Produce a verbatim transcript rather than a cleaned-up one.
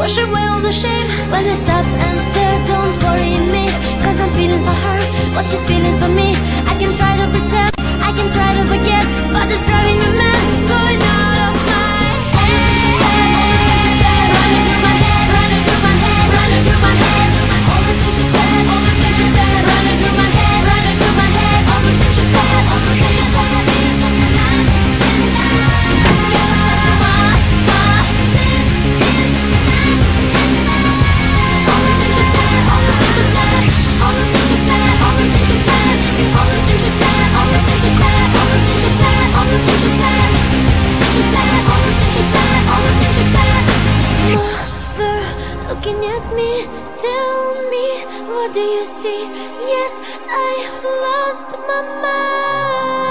wash away all the shame. When I stop and stare, don't worry me, cause I'm feeling for her what she's feeling for me. I can try to pretend, I can try to forget, but it's driving me mad, going out of my head. Running through my head, running through my head, running through my head. All the things she said, all the things she said, running through my head, running through my head. All the things she said, all the things she said. Looking at me, tell me, what do you see? Yes, I lost my mind.